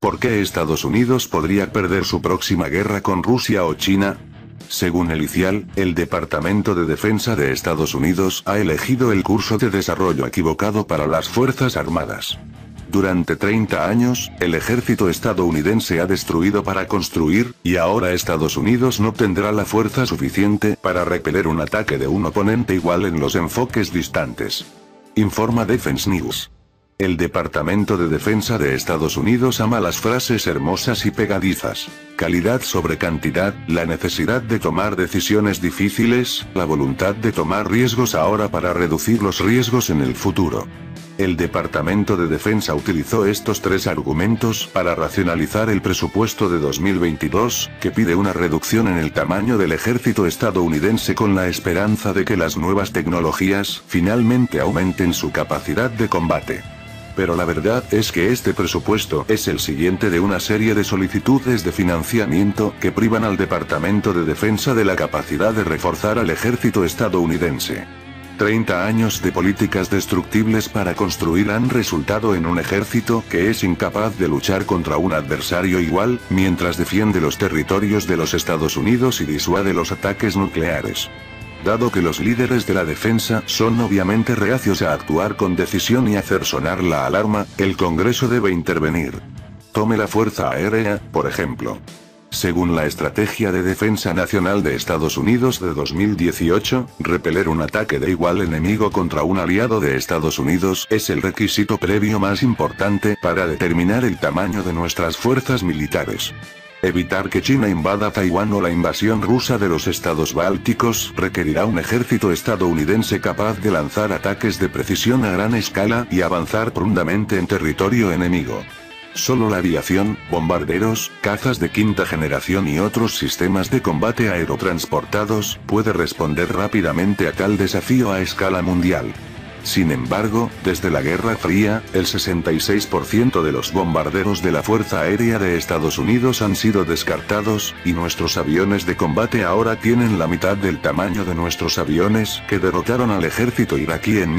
¿Por qué Estados Unidos podría perder su próxima guerra con Rusia o China? Según el ICIAL, el Departamento de Defensa de Estados Unidos ha elegido el curso de desarrollo equivocado para las Fuerzas Armadas. Durante 30 años, el ejército estadounidense ha destruido para construir, y ahora Estados Unidos no tendrá la fuerza suficiente para repeler un ataque de un oponente igual en los enfoques distantes. Informa Defense News. El Departamento de Defensa de Estados Unidos ama las frases hermosas y pegadizas. Calidad sobre cantidad, la necesidad de tomar decisiones difíciles, la voluntad de tomar riesgos ahora para reducir los riesgos en el futuro. El Departamento de Defensa utilizó estos tres argumentos para racionalizar el presupuesto de 2022, que pide una reducción en el tamaño del ejército estadounidense con la esperanza de que las nuevas tecnologías finalmente aumenten su capacidad de combate. Pero la verdad es que este presupuesto es el siguiente de una serie de solicitudes de financiamiento que privan al Departamento de Defensa de la capacidad de reforzar al ejército estadounidense. 30 años de políticas destructibles para construir han resultado en un ejército que es incapaz de luchar contra un adversario igual, mientras defiende los territorios de los Estados Unidos y disuade los ataques nucleares. Dado que los líderes de la defensa son obviamente reacios a actuar con decisión y hacer sonar la alarma, el Congreso debe intervenir. Tome la Fuerza Aérea, por ejemplo. Según la Estrategia de Defensa Nacional de Estados Unidos de 2018, repeler un ataque de igual enemigo contra un aliado de Estados Unidos es el requisito previo más importante para determinar el tamaño de nuestras fuerzas militares. Evitar que China invada Taiwán o la invasión rusa de los estados bálticos requerirá un ejército estadounidense capaz de lanzar ataques de precisión a gran escala y avanzar prontamente en territorio enemigo. Solo la aviación, bombarderos, cazas de quinta generación y otros sistemas de combate aerotransportados puede responder rápidamente a tal desafío a escala mundial. Sin embargo, desde la Guerra Fría, el 66% de los bombarderos de la Fuerza Aérea de Estados Unidos han sido descartados, y nuestros aviones de combate ahora tienen la mitad del tamaño de nuestros aviones que derrotaron al ejército iraquí en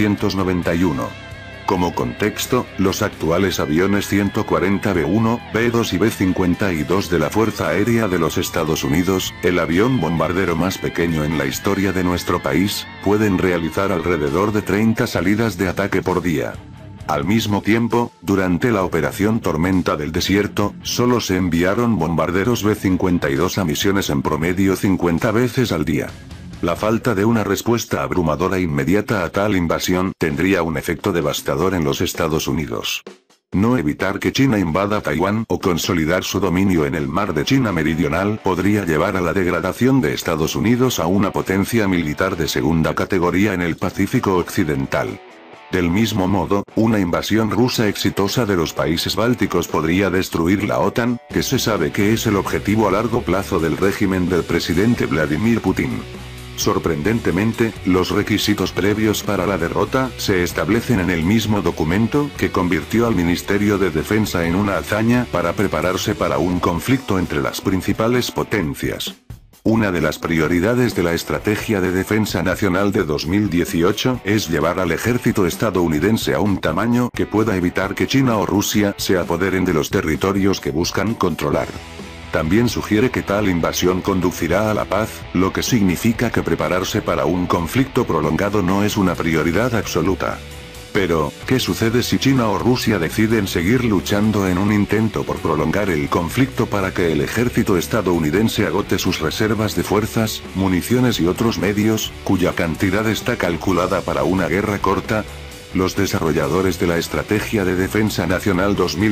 1991. Como contexto, los actuales aviones 140 B-1, B-2 y B-52 de la Fuerza Aérea de los Estados Unidos, el avión bombardero más pequeño en la historia de nuestro país, pueden realizar alrededor de 30 salidas de ataque por día. Al mismo tiempo, durante la Operación Tormenta del Desierto, solo se enviaron bombarderos B-52 a misiones en promedio 50 veces al día. La falta de una respuesta abrumadora e inmediata a tal invasión tendría un efecto devastador en los Estados Unidos. No evitar que China invada Taiwán o consolidar su dominio en el mar de China Meridional podría llevar a la degradación de Estados Unidos a una potencia militar de segunda categoría en el Pacífico Occidental. Del mismo modo, una invasión rusa exitosa de los países bálticos podría destruir la OTAN, que se sabe que es el objetivo a largo plazo del régimen del presidente Vladimir Putin. Sorprendentemente, los requisitos previos para la derrota se establecen en el mismo documento que convirtió al Ministerio de Defensa en una hazaña para prepararse para un conflicto entre las principales potencias. Una de las prioridades de la Estrategia de Defensa Nacional de 2018 es llevar al ejército estadounidense a un tamaño que pueda evitar que China o Rusia se apoderen de los territorios que buscan controlar. También sugiere que tal invasión conducirá a la paz, lo que significa que prepararse para un conflicto prolongado no es una prioridad absoluta. Pero, ¿qué sucede si China o Rusia deciden seguir luchando en un intento por prolongar el conflicto para que el ejército estadounidense agote sus reservas de fuerzas, municiones y otros medios, cuya cantidad está calculada para una guerra corta? Los desarrolladores de la Estrategia de Defensa Nacional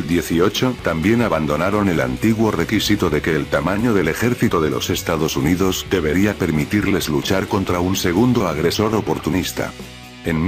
2018 también abandonaron el antiguo requisito de que el tamaño del ejército de los Estados Unidos debería permitirles luchar contra un segundo agresor oportunista. En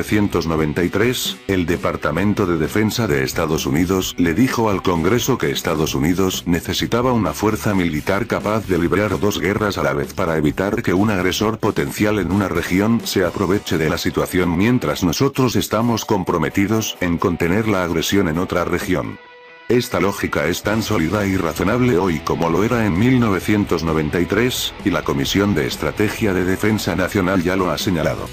1993, el Departamento de Defensa de Estados Unidos le dijo al Congreso que Estados Unidos necesitaba una fuerza militar capaz de librar dos guerras a la vez para evitar que un agresor potencial en una región se aproveche de la situación mientras nosotros estamos comprometidos en contener la agresión en otra región. Esta lógica es tan sólida y razonable hoy como lo era en 1993, y la Comisión de Estrategia de Defensa Nacional ya lo ha señalado.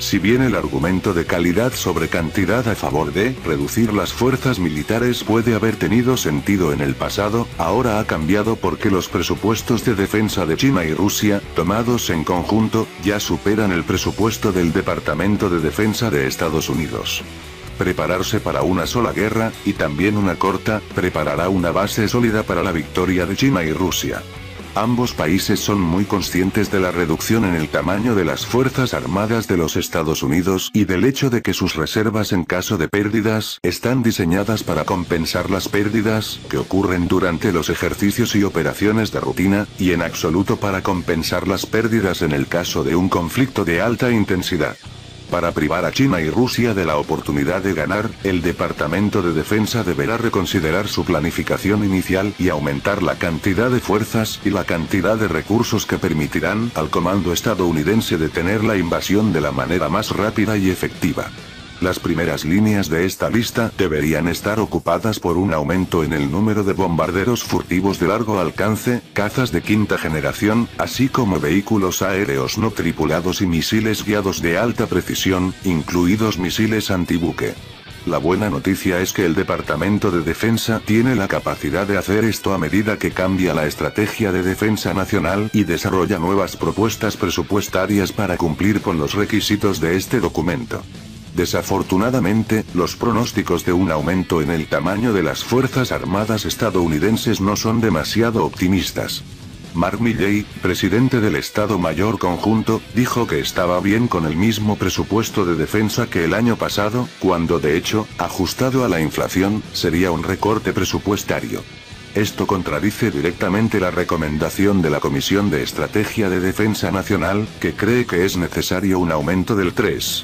Si bien el argumento de calidad sobre cantidad a favor de reducir las fuerzas militares puede haber tenido sentido en el pasado, ahora ha cambiado porque los presupuestos de defensa de China y Rusia, tomados en conjunto, ya superan el presupuesto del Departamento de Defensa de Estados Unidos. Prepararse para una sola guerra, y también una corta, preparará una base sólida para la victoria de China y Rusia. Ambos países son muy conscientes de la reducción en el tamaño de las Fuerzas Armadas de los Estados Unidos y del hecho de que sus reservas en caso de pérdidas están diseñadas para compensar las pérdidas que ocurren durante los ejercicios y operaciones de rutina, y en absoluto para compensar las pérdidas en el caso de un conflicto de alta intensidad. Para privar a China y Rusia de la oportunidad de ganar, el Departamento de Defensa deberá reconsiderar su planificación inicial y aumentar la cantidad de fuerzas y la cantidad de recursos que permitirán al comando estadounidense detener la invasión de la manera más rápida y efectiva. Las primeras líneas de esta lista deberían estar ocupadas por un aumento en el número de bombarderos furtivos de largo alcance, cazas de quinta generación, así como vehículos aéreos no tripulados y misiles guiados de alta precisión, incluidos misiles antibuque. La buena noticia es que el Departamento de Defensa tiene la capacidad de hacer esto a medida que cambia la estrategia de defensa nacional y desarrolla nuevas propuestas presupuestarias para cumplir con los requisitos de este documento. Desafortunadamente, los pronósticos de un aumento en el tamaño de las Fuerzas Armadas estadounidenses no son demasiado optimistas. Mark Milley, presidente del Estado Mayor Conjunto, dijo que estaba bien con el mismo presupuesto de defensa que el año pasado, cuando de hecho, ajustado a la inflación, sería un recorte presupuestario. Esto contradice directamente la recomendación de la Comisión de Estrategia de Defensa Nacional, que cree que es necesario un aumento del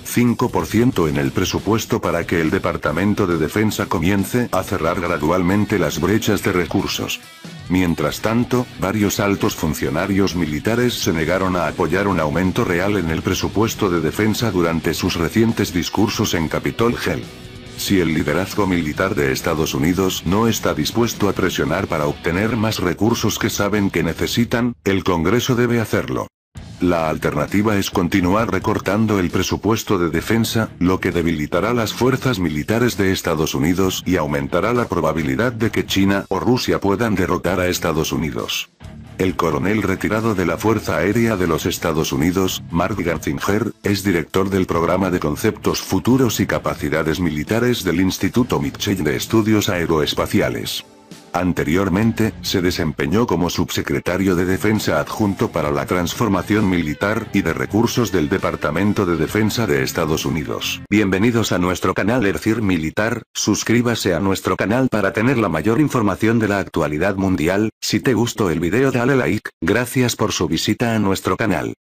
3,5% en el presupuesto para que el Departamento de Defensa comience a cerrar gradualmente las brechas de recursos. Mientras tanto, varios altos funcionarios militares se negaron a apoyar un aumento real en el presupuesto de defensa durante sus recientes discursos en Capitol Hill. Si el liderazgo militar de Estados Unidos no está dispuesto a presionar para obtener más recursos que saben que necesitan, el Congreso debe hacerlo. La alternativa es continuar recortando el presupuesto de defensa, lo que debilitará las fuerzas militares de Estados Unidos y aumentará la probabilidad de que China o Rusia puedan derrotar a Estados Unidos. El coronel retirado de la Fuerza Aérea de los Estados Unidos, Mark Gartzinger, es director del Programa de Conceptos Futuros y Capacidades Militares del Instituto Mitchell de Estudios Aeroespaciales. Anteriormente, se desempeñó como subsecretario de Defensa adjunto para la transformación militar y de recursos del Departamento de Defensa de Estados Unidos. Bienvenidos a nuestro canal Ercir Militar, suscríbase a nuestro canal para tener la mayor información de la actualidad mundial. Si te gustó el video dale like, gracias por su visita a nuestro canal.